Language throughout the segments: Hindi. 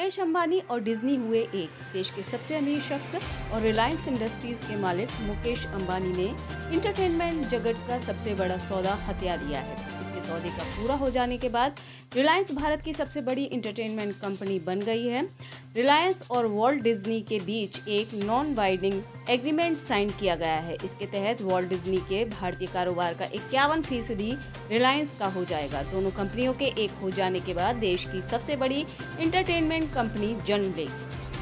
मुकेश अंबानी और डिज्नी हुए एक। देश के सबसे अमीर शख्स और रिलायंस इंडस्ट्रीज के मालिक मुकेश अंबानी ने इंटरटेनमेंट जगत का सबसे बड़ा सौदा हथिया लिया है। इसके सौदे का पूरा हो जाने के बाद रिलायंस भारत की सबसे बड़ी इंटरटेनमेंट कंपनी बन गई है। रिलायंस और वॉल्ट डिज्नी के बीच एक नॉन बाइंडिंग एग्रीमेंट साइन किया गया है। इसके तहत वॉल्ट डिज्नी के भारतीय कारोबार का 51% रिलायंस का हो जाएगा। दोनों कंपनियों के एक हो जाने के बाद देश की सबसे बड़ी इंटरटेनमेंट कंपनी जन्म लेगी।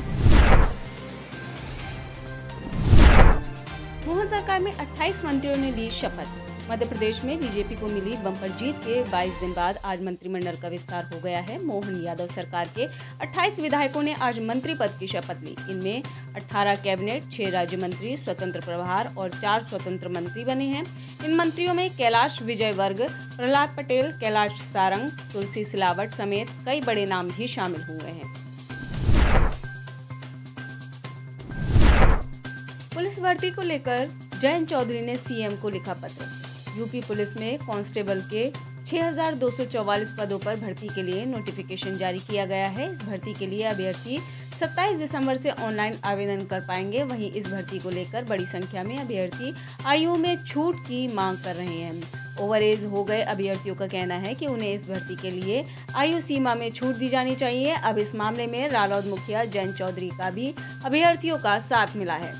मोहन सरकार में 28 मंत्रियों ने ली शपथ। मध्य प्रदेश में बीजेपी को मिली बम्पर जीत के 22 दिन बाद आज मंत्रिमंडल का विस्तार हो गया है। मोहन यादव सरकार के 28 विधायकों ने आज मंत्री पद की शपथ ली। इनमें 18 कैबिनेट, 6 राज्य मंत्री, स्वतंत्र प्रभार और 4 स्वतंत्र मंत्री बने हैं। इन मंत्रियों में कैलाश विजयवर्गीय, प्रहलाद पटेल, कैलाश सारंग, तुलसी सिलावट समेत कई बड़े नाम भी शामिल हुए हैं। पुलिस भर्ती को लेकर जयंत चौधरी ने सीएम को लिखा पत्र। यूपी पुलिस में कांस्टेबल के 6,244 पदों पर भर्ती के लिए नोटिफिकेशन जारी किया गया है। इस भर्ती के लिए अभ्यर्थी 27 दिसंबर से ऑनलाइन आवेदन कर पाएंगे। वहीं इस भर्ती को लेकर बड़ी संख्या में अभ्यर्थी आयु में छूट की मांग कर रहे हैं। ओवर एज हो गए अभ्यर्थियों का कहना है कि उन्हें इस भर्ती के लिए आयु सीमा में छूट दी जानी चाहिए। अब इस मामले में रालोद मुखिया जयंत चौधरी का भी अभ्यर्थियों का साथ मिला है।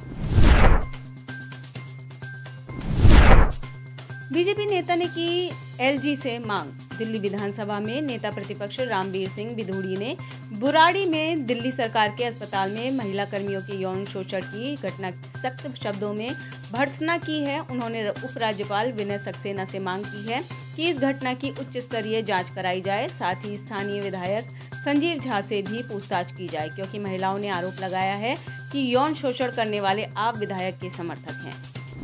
बीजेपी नेता ने की एलजी से मांग। दिल्ली विधानसभा में नेता प्रतिपक्ष रामवीर सिंह बिधूड़ी ने बुराड़ी में दिल्ली सरकार के अस्पताल में महिला कर्मियों के यौन शोषण की घटना की सख्त शब्दों में भर्त्सना की है। उन्होंने उपराज्यपाल विनय सक्सेना से मांग की है कि इस घटना की उच्च स्तरीय जांच कराई जाए। साथ ही स्थानीय विधायक संजीव झा से भी पूछताछ की जाए, क्योंकि महिलाओं ने आरोप लगाया है कि यौन शोषण करने वाले आप विधायक के समर्थक हैं।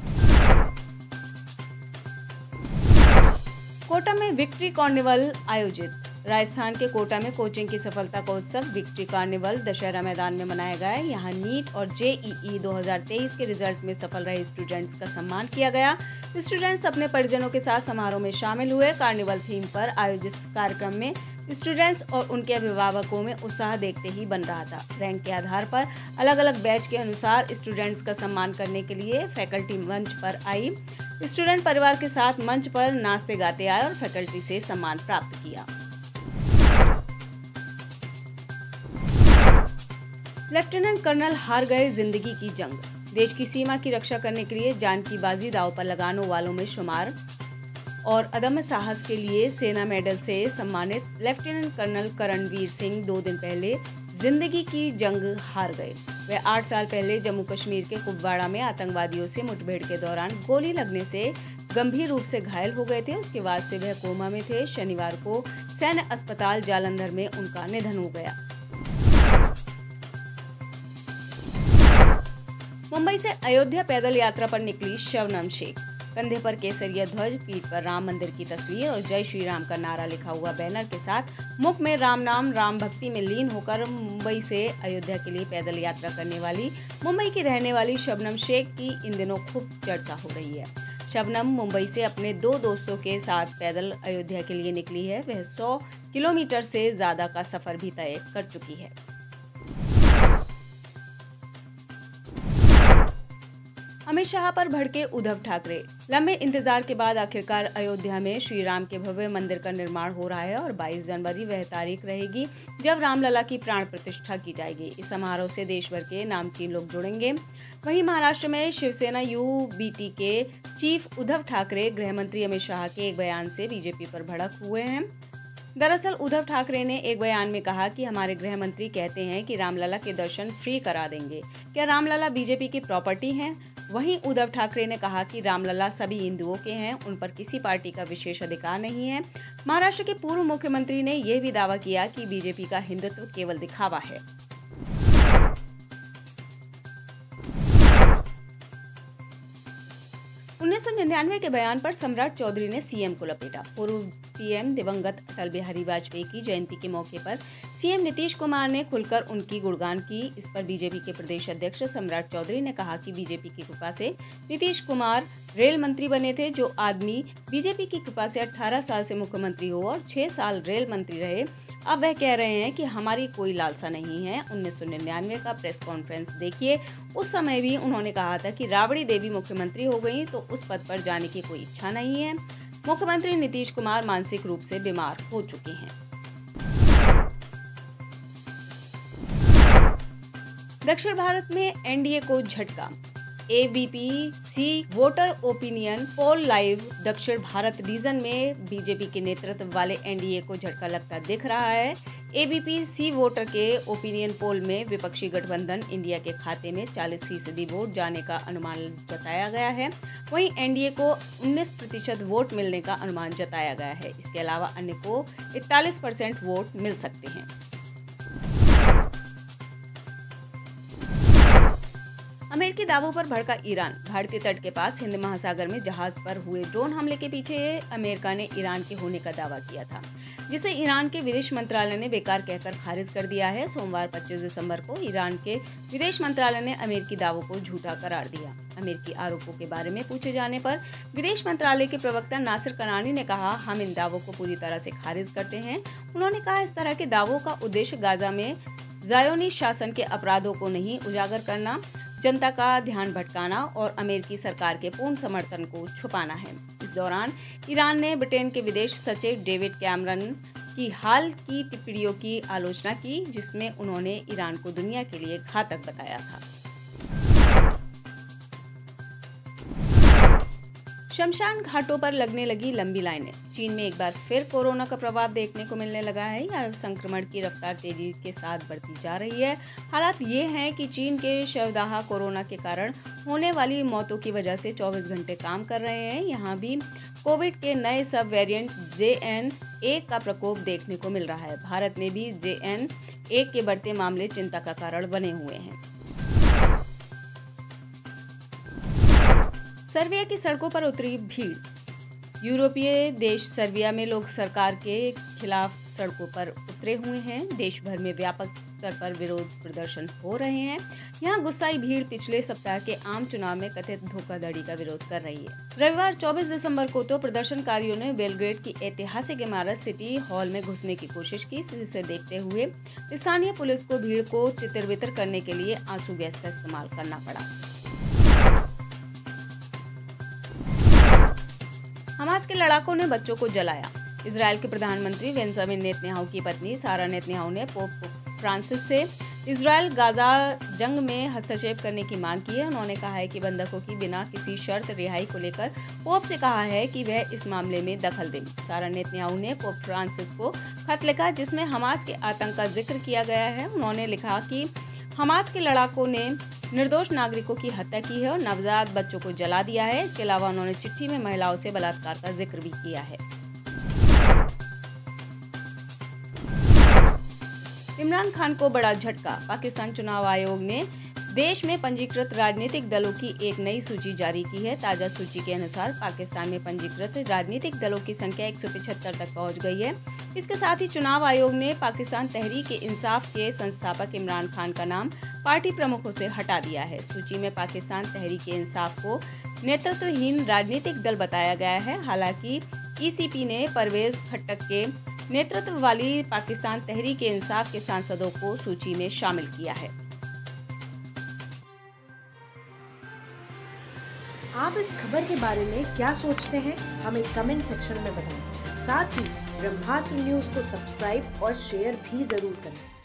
कोटा में विक्ट्री कार्निवल आयोजित। राजस्थान के कोटा में कोचिंग की सफलता का उत्सव विक्ट्री कार्निवल दशहरा मैदान में मनाया गया। यहाँ नीट और जेईई 2023 के रिजल्ट में सफल रहे स्टूडेंट्स का सम्मान किया गया। स्टूडेंट्स अपने परिजनों के साथ समारोह में शामिल हुए। कार्निवल थीम पर आयोजित कार्यक्रम में स्टूडेंट्स और उनके अभिभावकों में उत्साह देखते ही बन रहा था। रैंक के आधार पर अलग अलग बैच के अनुसार स्टूडेंट्स का सम्मान करने के लिए फैकल्टी मंच पर आई। स्टूडेंट परिवार के साथ मंच पर नाचते गाते आए और फैकल्टी से सम्मान प्राप्त किया। लेफ्टिनेंट कर्नल हार गए जिंदगी की जंग। देश की सीमा की रक्षा करने के लिए जान की बाजी दांव पर लगाने वालों में शुमार और अदम्य साहस के लिए सेना मेडल से सम्मानित लेफ्टिनेंट कर्नल करणवीर सिंह 2 दिन पहले जिंदगी की जंग हार गए। वे 8 साल पहले जम्मू कश्मीर के कुपवाड़ा में आतंकवादियों से मुठभेड़ के दौरान गोली लगने से गंभीर रूप से घायल हो गए थे। उसके बाद से वह कोमा में थे। शनिवार को सैन्य अस्पताल जालंधर में उनका निधन हो गया। मुंबई से अयोध्या पैदल यात्रा पर निकली शबनम शेख। कंधे पर केसरिया ध्वज, पीठ पर राम मंदिर की तस्वीर और जय श्री राम का नारा लिखा हुआ बैनर के साथ मुख में राम नाम, राम भक्ति में लीन होकर मुंबई से अयोध्या के लिए पैदल यात्रा करने वाली मुंबई की रहने वाली शबनम शेख की इन दिनों खूब चर्चा हो रही है। शबनम मुंबई से अपने 2 दोस्तों के साथ पैदल अयोध्या के लिए निकली है। वह 100 किलोमीटर से ज्यादा का सफर भी तय कर चुकी है। अमित शाह पर भड़के उद्धव ठाकरे। लंबे इंतजार के बाद आखिरकार अयोध्या में श्री राम के भव्य मंदिर का निर्माण हो रहा है और 22 जनवरी वह तारीख रहेगी जब रामलला की प्राण प्रतिष्ठा की जाएगी। इस समारोह से देश भर के नामचीन लोग जुड़ेंगे। वहीं महाराष्ट्र में शिवसेना यूबीटी के चीफ उद्धव ठाकरे गृह मंत्री अमित शाह के एक बयान से बीजेपी पर भड़क हुए हैं। दरअसल उद्धव ठाकरे ने एक बयान में कहा कि हमारे गृह मंत्री कहते हैं कि रामलला के दर्शन फ्री करा देंगे। क्या रामलला बीजेपी की प्रॉपर्टी है? वहीं उद्धव ठाकरे ने कहा कि रामलला सभी हिंदुओं के हैं, उन पर किसी पार्टी का विशेष अधिकार नहीं है। महाराष्ट्र के पूर्व मुख्यमंत्री ने यह भी दावा किया कि बीजेपी का हिंदुत्व केवल दिखावा है। 1999 के बयान पर सम्राट चौधरी ने सीएम को लपेटा। पूर्व पीएम दिवंगत अटल बिहारी वाजपेयी की जयंती के मौके पर सीएम नीतीश कुमार ने खुलकर उनकी गुणगान की। इस पर बीजेपी के प्रदेश अध्यक्ष सम्राट चौधरी ने कहा कि बीजेपी की कृपा से नीतीश कुमार रेल मंत्री बने थे। जो आदमी बीजेपी की कृपा से 18 साल से मुख्यमंत्री हो और 6 साल रेल मंत्री रहे, अब वह कह रहे हैं कि हमारी कोई लालसा नहीं है। 1999 का प्रेस कॉन्फ्रेंस देखिए, उस समय भी उन्होंने कहा था कि राबड़ी देवी मुख्यमंत्री हो गई तो उस पद पर जाने की कोई इच्छा नहीं है। मुख्यमंत्री नीतीश कुमार मानसिक रूप से बीमार हो चुके हैं। दक्षिण भारत में एनडीए को झटका। ABP voter opinion poll live दक्षिण भारत रीजन में बीजेपी के नेतृत्व वाले एनडीए को झटका लगता दिख रहा है। एबीपी वोटर के ओपिनियन पोल में विपक्षी गठबंधन इंडिया के खाते में 40% वोट जाने का अनुमान जताया गया है। वहीं एनडीए को 19% वोट मिलने का अनुमान जताया गया है। इसके अलावा अन्य को 41% वोट मिल सकते हैं। अमेरिकी दावों पर भड़का ईरान। भारतीय तट के पास हिंद महासागर में जहाज पर हुए ड्रोन हमले के पीछे अमेरिका ने ईरान के होने का दावा किया था, जिसे ईरान के विदेश मंत्रालय ने बेकार कहकर खारिज कर दिया है। सोमवार 25 दिसंबर को ईरान के विदेश मंत्रालय ने अमेरिकी दावों को झूठा करार दिया। अमेरिकी आरोपों के बारे में पूछे जाने पर विदेश मंत्रालय के प्रवक्ता नासिर कनानी ने कहा, हम इन दावों को पूरी तरह से खारिज करते हैं। उन्होंने कहा, इस तरह के दावों का उद्देश्य गाजा में ज़ायोनी शासन के अपराधों को नहीं उजागर करना, जनता का ध्यान भटकाना और अमेरिकी सरकार के पूर्ण समर्थन को छुपाना है। इस दौरान ईरान ने ब्रिटेन के विदेश सचिव डेविड कैमरन की हाल की टिप्पणियों की आलोचना की, जिसमें उन्होंने ईरान को दुनिया के लिए घातक बताया था। शमशान घाटों पर लगने लगी लंबी लाइनें। चीन में एक बार फिर कोरोना का प्रभाव देखने को मिलने लगा है। यहाँ संक्रमण की रफ्तार तेजी के साथ बढ़ती जा रही है। हालात ये हैं कि चीन के शवदाह कोरोना के कारण होने वाली मौतों की वजह से 24 घंटे काम कर रहे हैं। यहाँ भी कोविड के नए सब वेरिएंट JN1 का प्रकोप देखने को मिल रहा है। भारत में भी JN1 के बढ़ते मामले चिंता का कारण बने हुए हैं। सर्बिया की सड़कों पर उतरी भीड़। यूरोपीय देश सर्बिया में लोग सरकार के खिलाफ सड़कों पर उतरे हुए हैं। देश भर में व्यापक स्तर पर विरोध प्रदर्शन हो रहे हैं। यहाँ गुस्साई भीड़ पिछले सप्ताह के आम चुनाव में कथित धोखाधड़ी का विरोध कर रही है। रविवार 24 दिसंबर को तो प्रदर्शनकारियों ने बेलग्रेड की ऐतिहासिक इमारत सिटी हॉल में घुसने की कोशिश की, जिसे देखते हुए स्थानीय पुलिस को भीड़ को तितर-बितर करने के लिए आंसू गैस का इस्तेमाल करना पड़ा। हमास के लड़ाकों ने बच्चों को जलाया। इजराइल के प्रधानमंत्री बेंजामिन नेतन्याहू की पत्नी सारा नेतन्याहू ने पोप फ्रांसिस से इजराइल गाजा जंग में हस्तक्षेप करने की मांग की है। उन्होंने कहा है कि बंधकों की बिना किसी शर्त रिहाई को लेकर पोप से कहा है कि वह इस मामले में दखल दें। सारा नेतन्याहू ने पोप फ्रांसिस को खत लिखा, जिसमें हमास के आतंक का जिक्र किया गया है। उन्होंने लिखा कि हमास के लड़ाकों ने निर्दोष नागरिकों की हत्या की है और नवजात बच्चों को जला दिया है। इसके अलावा उन्होंने चिट्ठी में महिलाओं से बलात्कार का जिक्र भी किया है। इमरान खान को बड़ा झटका। पाकिस्तान चुनाव आयोग ने देश में पंजीकृत राजनीतिक दलों की एक नई सूची जारी की है। ताजा सूची के अनुसार पाकिस्तान में पंजीकृत राजनीतिक दलों की संख्या 175 तक पहुंच गई है। इसके साथ ही चुनाव आयोग ने पाकिस्तान तहरीक-ए-इंसाफ के संस्थापक इमरान खान का नाम पार्टी प्रमुखों से हटा दिया है। सूची में पाकिस्तान तहरीक-ए-इंसाफ को नेतृत्वहीन राजनीतिक दल बताया गया है। हालांकि ECP ने परवेज खट्टक के नेतृत्व वाली पाकिस्तान तहरीक-ए-इंसाफ के सांसदों को सूची में शामिल किया है। आप इस खबर के बारे में क्या सोचते हैं, हमें कमेंट सेक्शन में बताएं। साथ ही ब्रह्मास्त्र न्यूज को सब्सक्राइब और शेयर भी जरूर करें।